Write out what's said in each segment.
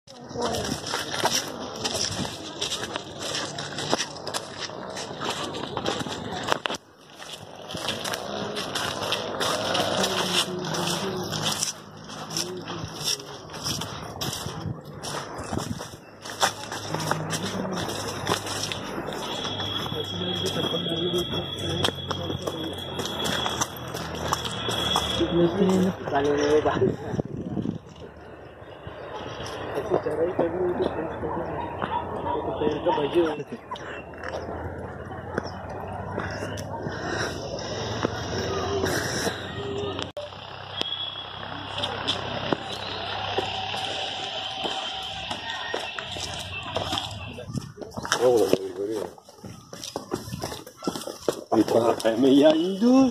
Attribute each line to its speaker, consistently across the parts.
Speaker 1: meia indus.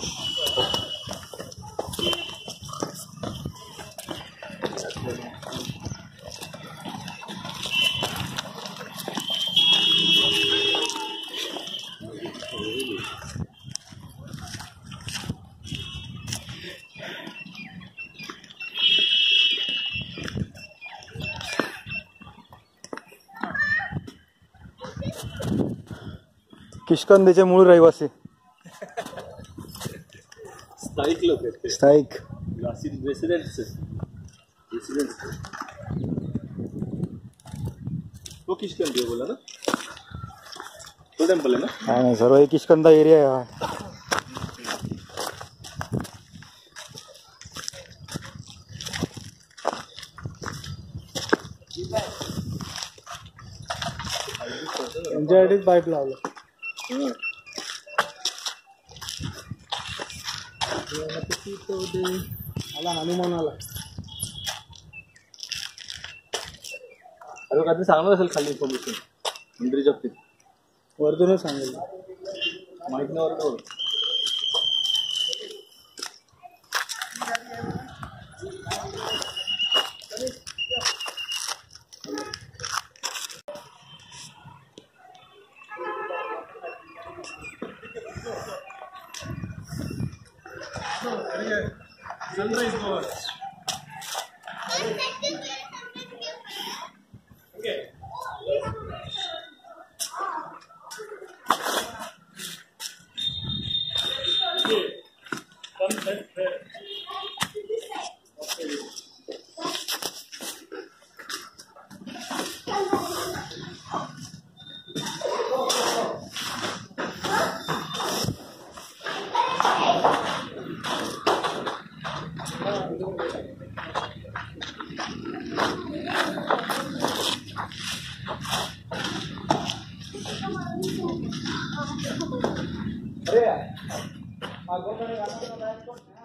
Speaker 2: किशकंदचे मूळ रहिवासी
Speaker 1: स्थायिक लोक आहेत.
Speaker 2: स्थायिक
Speaker 1: रेसिडेंट्स. तो किशकंदी बोला ना, तो टेम्पल आहे ना.
Speaker 2: नाही सर्व किशकंदा एरिया आहे. त्यांच्यासाठीच पाईप लावलं. आला हनुमान आला.
Speaker 1: अरे काहीतरी सांगणार असेल खाली इन्फॉर्मेशन मंत्रीच्या बाबतीत.
Speaker 2: वरतूनच सांगेल
Speaker 1: माहित नाही वरतो. Sunrise over. Okay. Come set there. अरे